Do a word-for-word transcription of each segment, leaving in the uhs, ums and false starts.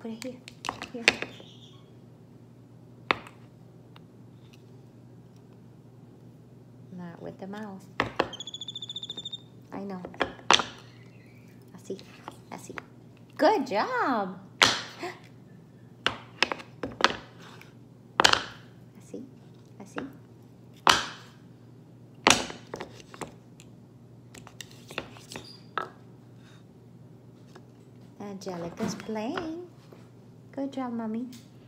Put it here. Here. Not with the mouth. I know. I see. I see. Good job. I see. I see. Angelika's playing. Good job, mommy.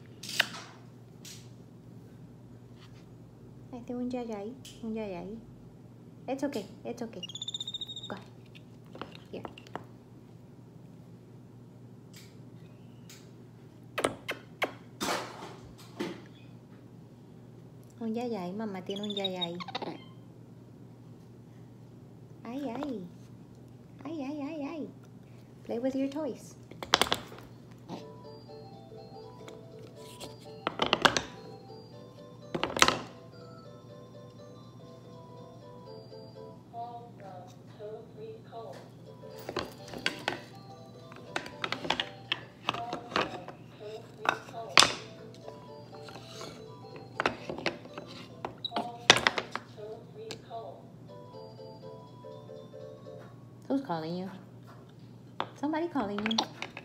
Ito un yayay. Un yayay. It's okay. It's okay. Go ahead. Here. Un yayay. Mamá tiene un yayay. Ay, ay. Ay, ay, ay, ay. Play with your toys. Who's calling you? Somebody calling you.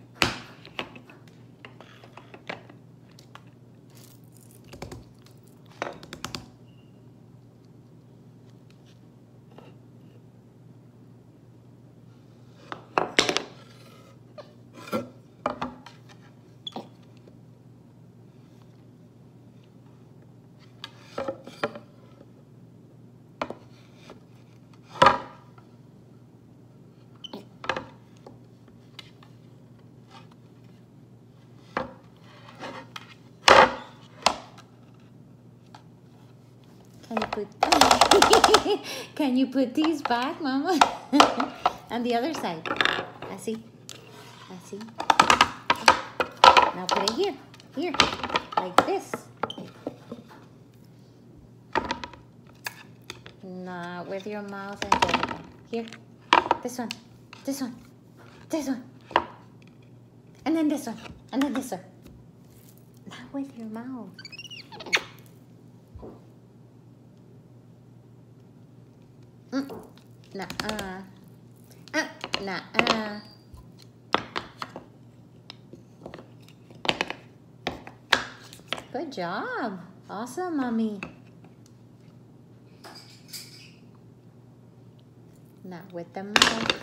Can you put Can you put these back, Mama? On the other side. I see. I see. Now put it here. Here. Like this. Not with your mouth, Angelika. Here. This one. This one. This one. And then this one. And then this one. Not with your mouth. Mm. Nuh-uh. Uh, nuh-uh. Good job. Awesome, Mommy. Not with the mouth.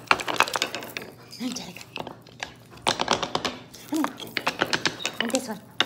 Angelika. And this one.